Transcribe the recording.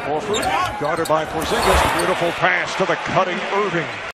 Horford, guarded by Porzingis. Beautiful pass to the cutting Irving.